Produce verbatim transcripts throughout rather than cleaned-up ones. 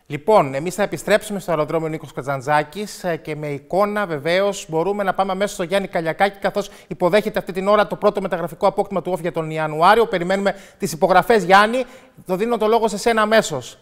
Λοιπόν, εμείς θα επιστρέψουμε στο αεροδρόμιο Νίκος Καζαντζάκης και με εικόνα βεβαίως μπορούμε να πάμε αμέσως στο Γιάννη Καλιακάκη, καθώς υποδέχεται αυτή την ώρα το πρώτο μεταγραφικό απόκτημα του Όφη για τον Ιανουάριο. Περιμένουμε τις υπογραφές, Γιάννη. Το δίνω το λόγο σε σένα αμέσως.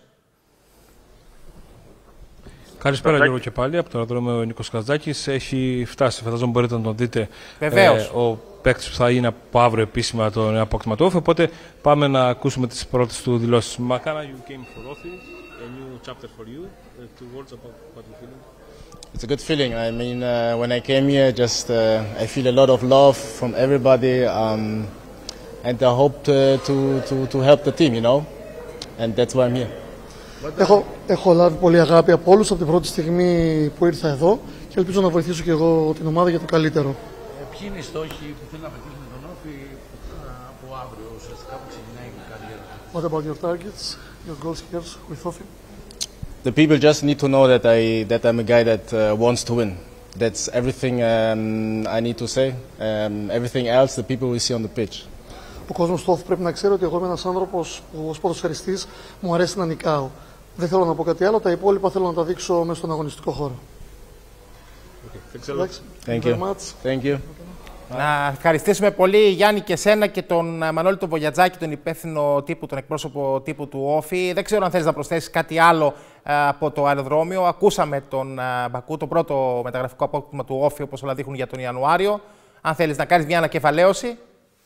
Καλησπέρα Γιώργο και πάλι από το αεροδρόμιο Νίκος Καζαντζάκης. Έχει φτάσει, φαντάζομαι μπορείτε να τον δείτε. Βεβαίως. Ε, ο παίκτης που θα είναι από αύριο επίσημα το νέο απόκτημα του Όφη. Οπότε πάμε να ακούσουμε τις πρώτες του δηλώσεις. Makana, you came for Όφη. A new chapter for you. Uh, two words about what you feel. It's a good feeling. I mean, uh, when I came here, just uh, I feel a lot of love from everybody, um, and I hope to, to to to help the team, you know, and that's why I'm here. Έχω, έχω λάβει πολύ αγάπη από όλους από την πρώτη στιγμή που ήρθα εδώ και ελπίζω να βοηθήσω και εγώ την ομάδα για το καλύτερο. Ε, ποιοι είναι οι στόχοι που θέλει να πετύχει με τον Όφη από αύριο, ουσιαστικά που ξεκινάει η καριέρα του? What about your targets, your goals here with Όφη? The people just need to know that I that I'm a guy that uh, wants to win. That's everything um, I need to say. Um, everything else, the people will see on the pitch. Ο κόσμος του Όφη πρέπει να ξέρει ότι εγώ είμαι ένας άνθρωπος που ως ποδοσφαιριστής μου αρέσει να νικάω. Δεν θέλω να πω κάτι άλλο, τα υπόλοιπα θέλω να τα δείξω μέσα στον αγωνιστικό χώρο. Okay. Thank you. Thank you. Να ευχαριστήσουμε πολύ, Γιάννη, και σένα και τον Μανώλη τον Βογιατζάκη, τον υπεύθυνο τύπου, τον εκπρόσωπο τύπου του Όφη. Δεν ξέρω αν θέλεις να προσθέσεις κάτι άλλο από το αεροδρόμιο. Ακούσαμε τον Μπακού, το πρώτο μεταγραφικό απόκτημα του Όφη, όπως όλα δείχνουν, για τον Ιανουάριο. Αν θέλεις να κάνεις μια ανακεφαλαίωση.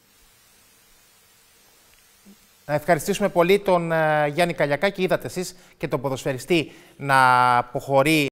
Να ευχαριστήσουμε πολύ τον Γιάννη Καλιακάκη. Είδατε εσείς και τον ποδοσφαιριστή να αποχωρεί